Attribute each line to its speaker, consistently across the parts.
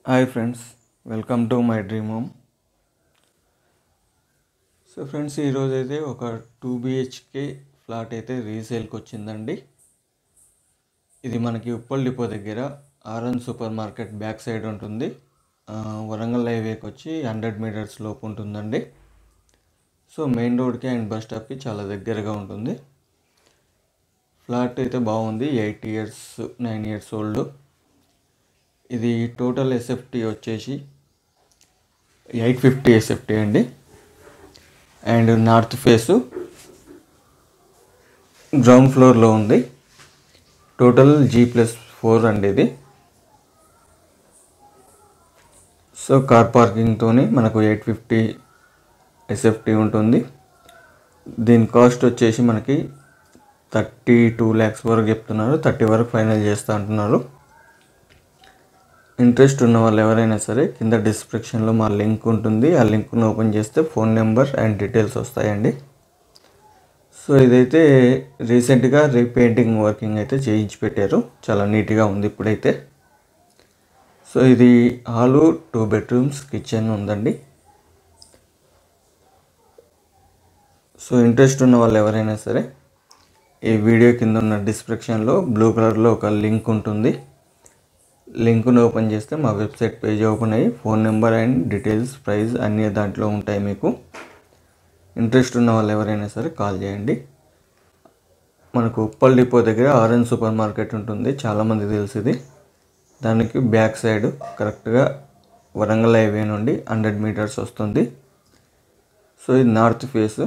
Speaker 1: Hi friends, welcome to my dream home. So friends, ఈరోజు అయితే ఒక 2 BHK ఫ్లాట్ అయితే రీసేల్కి వచ్చిందండి. ఇది మనకి ఉప్పల్ డిపో దగ్గర RN super market back side ఉంటుంది. వరంగల్ హైవేకి వచ్చి 100 మీటర్స్ లోపు ఉంటుందండి. సో మెయిన్ రోడ్కి అండ్ బస్ స్టాప్కి చాలా దగ్గరగా ఉంటుంది. ఫ్లాట్ అయితే బాగుంది, 8 years 9 years ఓల్డ్. ఇది టోటల్ ఎస్ఎఫ్టీ వచ్చేసి 850 ఎస్ఎఫ్టీ అండి. అండ్ నార్త్ ఫేసు గ్రౌండ్ ఫ్లోర్లో ఉంది. టోటల్ G+4 అండి ఇది. సో కార్ పార్కింగ్తో మనకు 850 ఎస్ఎఫ్టీ ఉంటుంది. దీని కాస్ట్ వచ్చేసి మనకి 32 lakhs వరకు చెప్తున్నారు. 30 వరకు ఫైనల్ చేస్తా అంటున్నారు. ఇంట్రెస్ట్ ఉన్న వాళ్ళు ఎవరైనా సరే కింద డిస్క్రిప్షన్లో మా లింక్ ఉంటుంది. ఆ లింక్ను ఓపెన్ చేస్తే ఫోన్ నెంబర్ అండ్ డీటెయిల్స్ వస్తాయండి. సో ఇదైతే రీసెంట్గా రీపెయింటింగ్ వర్కింగ్ అయితే చేయించి పెట్టారు. చాలా నీట్గా ఉంది ఇప్పుడైతే. సో ఇది హాలు, 2 bedrooms, కిచెన్ ఉందండి. సో ఇంట్రెస్ట్ ఉన్న వాళ్ళు ఎవరైనా సరే ఈ వీడియో కింద ఉన్న డిస్క్రిప్షన్లో బ్లూ కలర్లో ఒక లింక్ ఉంటుంది. లింక్ను ఓపెన్ చేస్తే మా వెబ్సైట్ పేజ్ ఓపెన్ అయ్యి phone number and details, price అన్నీ దాంట్లో ఉంటాయి. మీకు ఇంట్రెస్ట్ ఉన్న వాళ్ళు ఎవరైనా సరే కాల్ చేయండి. మనకు ఉప్పల్ డిపో దగ్గర ఆర్ఎన్ సూపర్ మార్కెట్ ఉంటుంది, చాలామంది తెలిసింది. దానికి బ్యాక్ సైడ్ కరెక్ట్గా వరంగల్ హైవే నుండి 100 meters వస్తుంది. సో ఇది నార్త్ ఫేస్,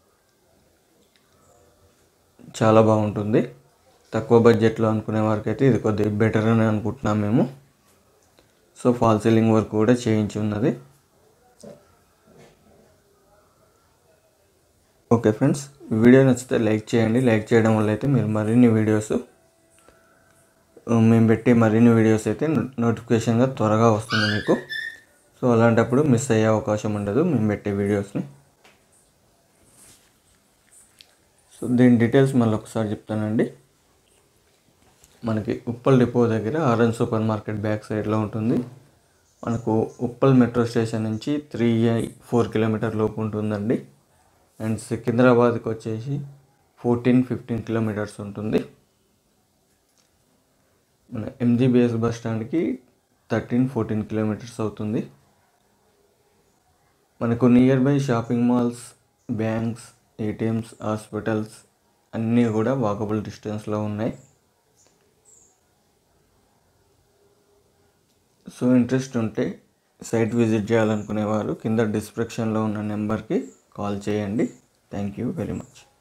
Speaker 1: చాలా బాగుంటుంది. తక్కువ బడ్జెట్లో అనుకునే వారికి అయితే ఇది కొద్దిగా బెటర్ అని అనుకుంటున్నాం మేము. సో ఫాల్ సీలింగ్ వర్క్ కూడా చేయించి ఉన్నది. ఓకే ఫ్రెండ్స్, వీడియో నచ్చితే లైక్ చేయండి. లైక్ చేయడం వల్ల అయితే మీరు మరిన్ని వీడియోస్ మేము పెట్టి మరిన్ని వీడియోస్ అయితే నోటిఫికేషన్గా త్వరగా వస్తుంది మీకు. సో అలాంటప్పుడు మిస్ అయ్యే అవకాశం ఉండదు మేము పెట్టే వీడియోస్ని. సో దీని డీటెయిల్స్ మళ్ళీ ఒకసారి చెప్తానండి. మనకి ఉప్పల్ డిపో దగ్గర ఆర్ఎన్ సూపర్ మార్కెట్ బ్యాక్ సైడ్లో ఉంటుంది. మనకు ఉప్పల్ మెట్రో స్టేషన్ నుంచి 3-4 kilometers లోపు ఉంటుందండి. అండ్ సికింద్రాబాద్కి వచ్చేసి 14-15 kilometers ఉంటుంది. మన MGBS బస్ స్టాండ్కి 13-14 kilometers అవుతుంది. మనకు nearby shopping malls, banks, ATMs, hospitals అన్నీ కూడా వాకబుల్ డిస్టెన్స్లో ఉన్నాయి. సో ఇంట్రెస్ట్ ఉంటే సైట్ విజిట్ చేయాలనుకునేవారు కింద డిస్క్రిప్షన్లో ఉన్న నెంబర్కి కాల్ చేయండి. Thank you very much.